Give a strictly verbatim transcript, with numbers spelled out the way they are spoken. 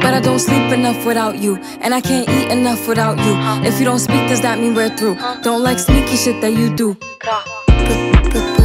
but I don't sleep enough without you, and I can't eat enough without you. If you don't speak, does that mean we're through? Don't like sneaky shit that you do.